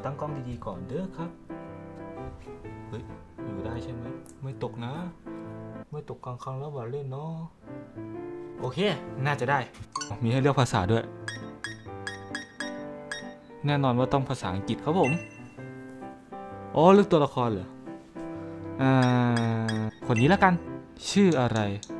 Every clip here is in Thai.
ตั้งกล้องดีๆก่อนเด้อครับเฮ้ยอยู่ได้ใช่ไหมไม่ตกนะไม่ตกกลางคันแล้วว่าเล่นเนาะโอเคน่าจะได้มีให้เลือกภาษาด้วยแน่นอนว่าต้องภาษาอังกฤษครับผมอ๋อเลือกตัวละครเหรอคนนี้แล้วกันชื่ออะไร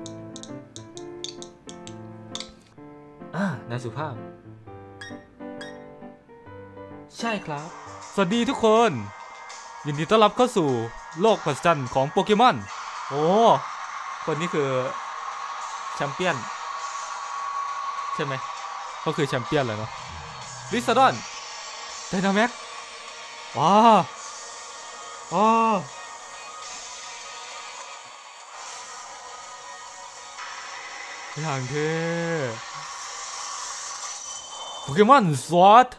นายสุภาพใช่ครับสวัสดีทุกคนยินดีต้อนรับเข้าสู่โลกมหัศจรรย์ของโปเกมอนโอ้คนนี้คือแชมเปี้ยนใช่ไหมก็คือแชมเปี้ยนเลยเนาะลิซาดอนไดนาแม็กว้าอย่างเท่โปเกมอนสวอต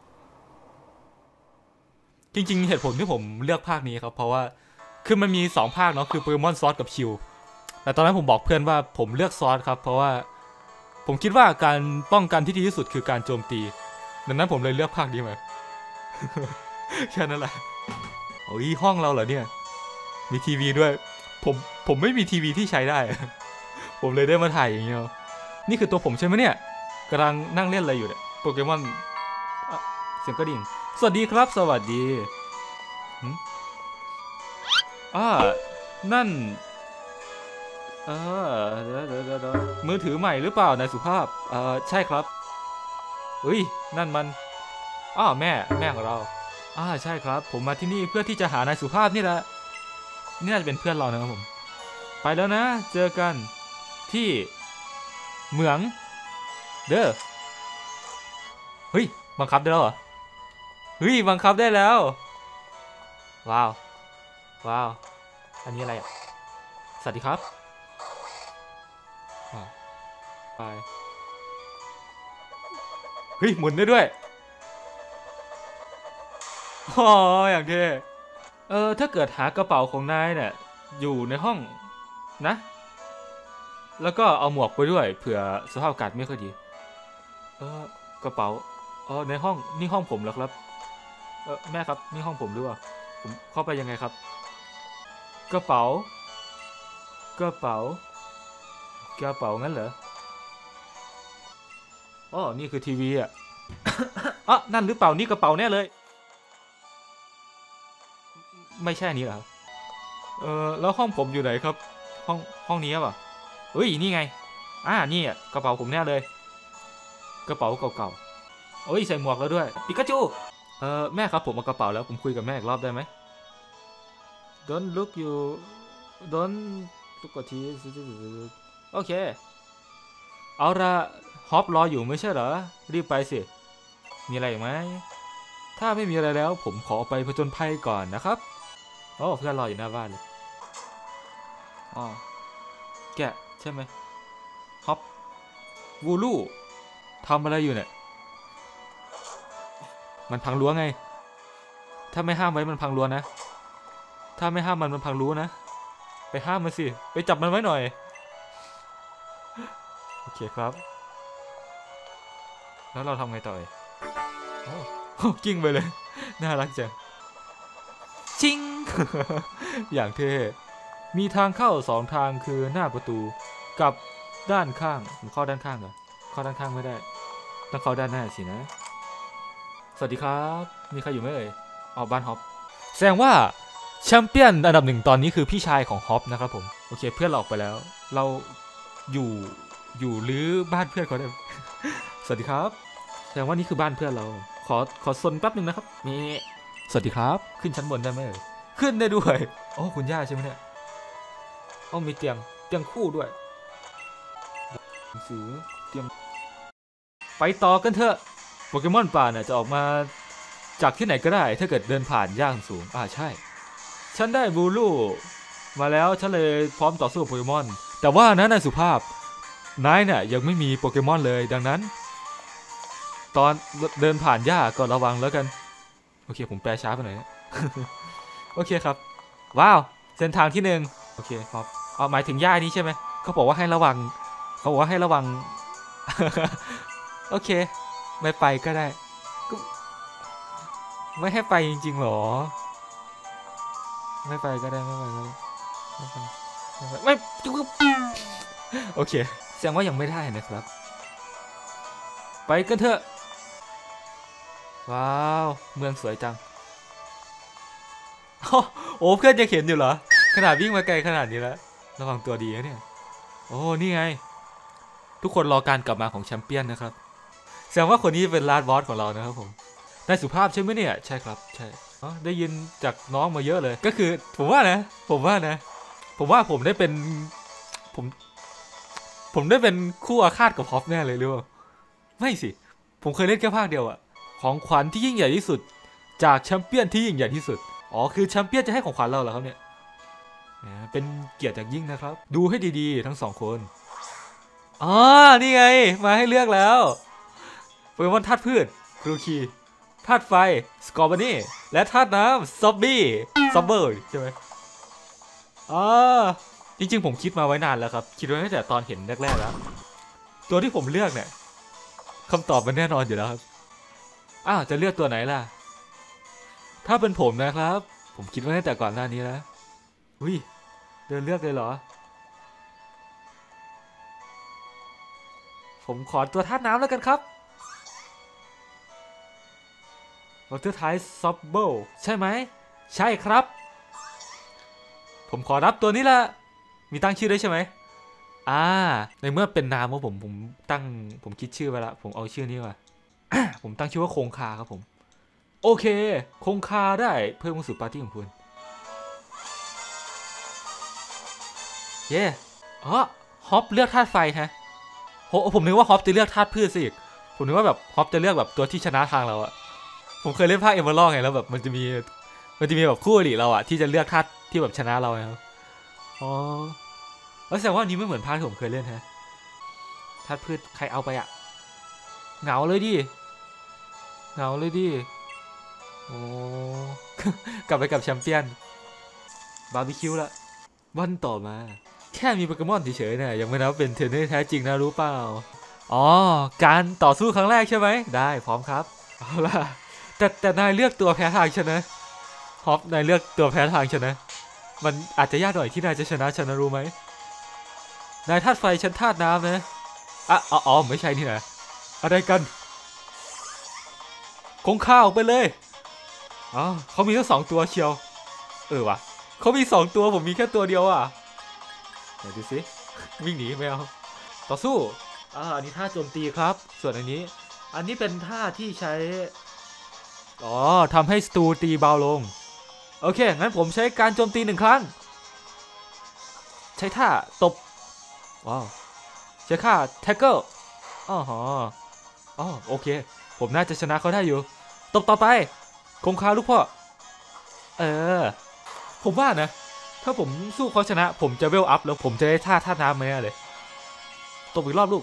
จริงๆเหตุผลที่ผมเลือกภาคนี้ครับเพราะว่าคือมันมี2ภาคเนาะคือโปเกมอนซอสกับชิวแต่ตอนนั้นผมบอกเพื่อนว่าผมเลือกซอสครับเพราะว่าผมคิดว่าการป้องกันที่ดีที่สุดคือการโจมตีดังนั้นผมเลยเลือกภาคนี้มา แค่นั้นแหละโอ้ยห้องเราเหรอเนี่ยมีทีวีด้วยผมไม่มีทีวีที่ใช้ได้ ผมเลยได้มาถ่ายอย่างเงี้ยนี่คือตัวผมใช่ไหมเนี่ยกำลังนั่งเล่นอะไรอยู่เนี่ยโปเกมอนเสียงกระดิ่งสวัสดีครับสวัสดีนั่นเดี๋ยวมือถือใหม่หรือเปล่านายสุภาพใช่ครับเฮ้ยนั่นมันแม่ของเราใช่ครับผมมาที่นี่เพื่อที่จะหานายสุภาพนี่แหละนี่น่าจะเป็นเพื่อนเรานะครับผมไปแล้วนะเจอกันที่เหมืองเด้อเฮ้ยบังคับได้แล้วเหรอเฮ้ยบังคับได้แล้วว้าวอันนี้อะไรอ่ะสวัสดีครับไปเฮ้ยหมุนได้ด้วยอย่างเท่ถ้าเกิดหากระเป๋าของนายเนี่ยอยู่ในห้องนะแล้วก็เอาหมวกไปด้วยเผื่อสภาพอากาศไม่ค่อยดีกระเป๋าในห้องนี่ห้องผมเหรอครับแม่ครับนี่ห้องผมหรือเปล่าผมเข้าไปยังไงครับกระเป๋างั้นเหรอนี่คือทีวีอ่ะ นั่นหรือเปล่านี่กระเป๋าแน่เลยไม่ใช่นี้เหรอแล้วห้องผมอยู่ไหนครับห้องนี้ป่ะเฮ้ยนี่ไงนี่กระเป๋าผมแน่เลยกระเป๋าเก่าๆใส่หมวกแล้วด้วยปิกาจูแม่ครับผมเอากระเป๋าแล้วผมคุยกับแม่อีกรอบได้ไหม Don't look you Don't look at me โอเคเอาละฮอปรออยู่ไม่ใช่เหรอรีบไปสิมีอะไรไหมถ้าไม่มีอะไรแล้วผมขอไปผจญภัยก่อนนะครับเพื่อนรออยู่หน้าบ้านเลยแกะใช่ไหมฮอปวูลูทำอะไรอยู่เนี่ยมันพังรั้วไงถ้าไม่ห้ามไว้มันพังรั้วนะถ้าไม่ห้ามมันพังรั้วนะไปห้ามมันสิไปจับมันไว้หน่อยโอเคครับแล้วเราทำไงต่อกิ้งไปเลยน่ารักจังชิง อย่างเท่มีทางเข้า2ทางคือหน้าประตูกับด้านข้างผมเข้าด้านข้างเหรอเข้าด้านข้างไม่ได้ต้องเข้าด้านหน้าสินะสวัสดีครับมีใครอยู่ไหมเอ่ยบ้านฮอปแสดงว่าแชมเปี้ยนอันดับ1ตอนนี้คือพี่ชายของฮอปนะครับผมโอเคเพื่อนเราออกไปแล้วเราอยู่หรือบ้านเพื่อนเขาได้ สวัสดีครับแสดงว่านี่คือบ้านเพื่อนเราขอซนแป๊บนึงนะครับนี่สวัสดีครับขึ้นชั้นบนได้ไหมขึ้นได้ด้วยคุณย่าใช่ไหมเนี่ยมีเตียงคู่ด้วยหนังสือเตียงไปต่อกันเถอะโปเกมอนป่าเนี่ยจะออกมาจากที่ไหนก็ได้ถ้าเกิดเดินผ่านย่างสูงใช่ฉันได้บูลูมาแล้วฉันเลยพร้อมต่อสู้กับโปเกมอนแต่ว่านะนายสุภาพนายเนี่ยยังไม่มีโปเกมอนเลยดังนั้นตอนเดินผ่านหญ้าก็ระวังแล้วกันโอเคผมแปลช้าไปหน่อย โอเคครับว้าวเส้นทางที่1โอเคครับหมายถึงหญ้านี้ใช่ไหมเขาบอกว่าให้ระวัง โอเคไม่ไปก็ได้ไม่ให้ไปจริงๆหรอไม่ไปก็ได้ไม่ไปก็ได้ไม่จุ๊บโอเคแสดงว่ายังไม่ได้นะครับไปกันเถอะว้าวเมืองสวยจังโอ้เพื่อนจะเห็นอยู่เหรอขนาดวิ่งมาไกลขนาดนี้แล้วระวังตัวดีนะเนี่ยโอ้นี่ไงทุกคนรอการกลับมาของแชมเปี้ยนนะครับแสดงว่าคนนี้เป็นลาดบอสของเรานะครับผมนายสุภาพใช่ไหมเนี่ยใช่ครับใช่ได้ยินจากน้องมาเยอะเลยก็คือผมว่าผมได้เป็นผมได้เป็นคู่อาฆาตกับฮอปแน่เลยหรือเปล่าไม่สิผมเคยเล่นแค่ภาคเดียวอะของขวัญที่ยิ่งใหญ่ที่สุดจากแชมเปี้ยนที่ยิ่งใหญ่ที่สุดอ๋อคือแชมเปี้ยนจะให้ของขวัญเราเหรอครับเนี่ยเป็นเกียรติอย่างยิ่งนะครับดูให้ดีๆทั้งสองคนอ๋อนี่ไงมาให้เลือกแล้วโปเกมอนธาตุพืชครูคีธาตุไฟสกอร์บานี่และธาตุน้ำซอบบี้ซอบเบอร์ใช่ไหมจริงๆผมคิดมาไว้นานแล้วครับคิดไว้ตั้งแต่ตอนเห็นแรกๆแล้วตัวที่ผมเลือกเนี่ยคำตอบมันแน่นอนอยู่แล้วครับจะเลือกตัวไหนล่ะถ้าเป็นผมนะครับผมคิดไว้ตั้งแต่ก่อนหน้านี้แล้วเดินเลือกเลยเหรอผมขอตัวธาตุน้ำแล้วกันครับเราตัวท้ายซอบเบิลใช่ไหมใช่ครับผมขอรับตัวนี้ละมีตั้งชื่อได้ใช่ไหมในเมื่อเป็นนามของผมคิดชื่อไปละผมเอาชื่อนี้มา ผมตั้งชื่อว่าคงคาครับผมโอเคคงคาได้เพิ่มความสุขปาร์ตี้ของคุณเย่ฮอปเลือกธาตุไฟฮะผมนึกว่าฮอปจะเลือกธาตุพืชสิผมนึกว่าแบบฮอปจะเลือกแบบตัวที่ชนะทางเราอะผมเคยเล่นภาคเอเมอรัลด์ไงแล้วแบบมันจะมีแบบคู่อริเราอะที่จะเลือกธาตุที่แบบชนะเราครับแล้วแสดงว่านี้ไม่เหมือนภาคที่ผมเคยเล่นฮะธาตุพืชใครเอาไปอะเหงาเลยดิโอ้กลับไปกับแชมเปี้ยนบาร์บีคิวละวันต่อมาแค่มีโปเกมอนเฉยๆเนี่ยยังไม่นับเป็นเทรนเนอร์แท้จริงนะรู้เปล่าการต่อสู้ครั้งแรกใช่ไหมได้พร้อมครับเอาล่ะแต่นายเลือกตัวแพ้ทางชนะฮอปนายเลือกตัวแพ้ทางชนะมันอาจจะยากหน่อยที่นายจะชนะรู้ไหมนายธาตุไฟฉันธาตุน้ำนะไม่ใช่นี่นะอะไรกันคงข้าวไปเลยเขามีทั้ง2ตัวเชียววะเขามี2ตัวผมมีแค่ตัวเดียวไหนดูสิวิ่งหนีไม่เอาต่อสู้อันนี้ท่าโจมตีครับส่วนอันนี้เป็นท่าที่ใช้ทำให้ศัตรูตีเบาลงโอเคงั้นผมใช้การโจมตี1 ครั้งใช้ท่าตบว้าวใช้ท่าแท็กเกิลโอเคผมน่าจะชนะเขาได้อยู่ตบต่อไปคงคาลูกพ่อผมว่านะถ้าผมสู้เขาชนะผมจะเวลอัพแล้วผมจะได้ท่าน้ำไหมเลยตบอีกรอบลูก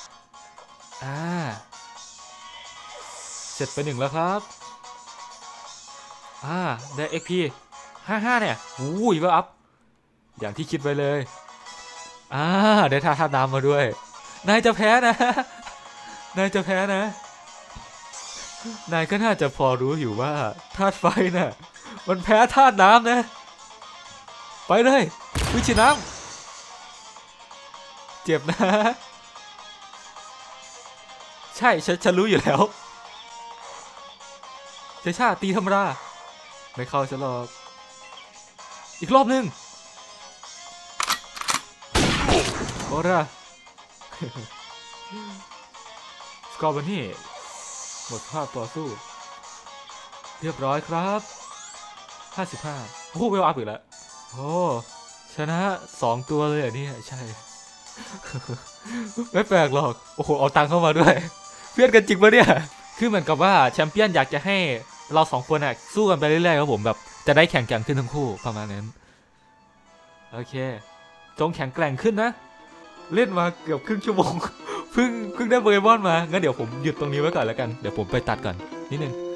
เสร็จไป1แล้วครับได้ XP 55เนี่ยเวลอัพอย่างที่คิดไว้เลยได้ท่าน้ำมาด้วยนายจะแพ้นะนายก็น่าจะพอรู้อยู่ว่าธาตุไฟน่ะมันแพ้ธาตุน้ำนะไปเลยวิชิน้ำเจ็บนะใช่ฉันรู้อยู่แล้วใช้ชาตีธรรมดาไม่เข้าฉันหรอกอีกรอบนึงโอ้ระสกอร์บานี่หมดภาพต่อสู้เรียบร้อยครับ55เวลอัพอีกแล้วชนะ2ตัวเลยนี่ใช่ ไม่แปลกหรอกเอาตังค์เข้ามาด้วยเพื่อนกันจริงปะเนี่ยคือเหมือนกับว่าแชมเปี้ยนอยากจะให้เรา2 คนสู้กันไปเรื่อยๆครับผมแบบจะได้แข่งขันขึ้นทั้งคู่ประมาณนั้นโอเคจงแข็งแกร่งขึ้นนะเล่นมาเกือบครึ่งชั่วโมงเพิ่งได้โปเกมอนมางั้นเดี๋ยวผมหยุดตรงนี้ไว้ก่อนแล้วกันเดี๋ยวผมไปตัดก่อนนิดนึง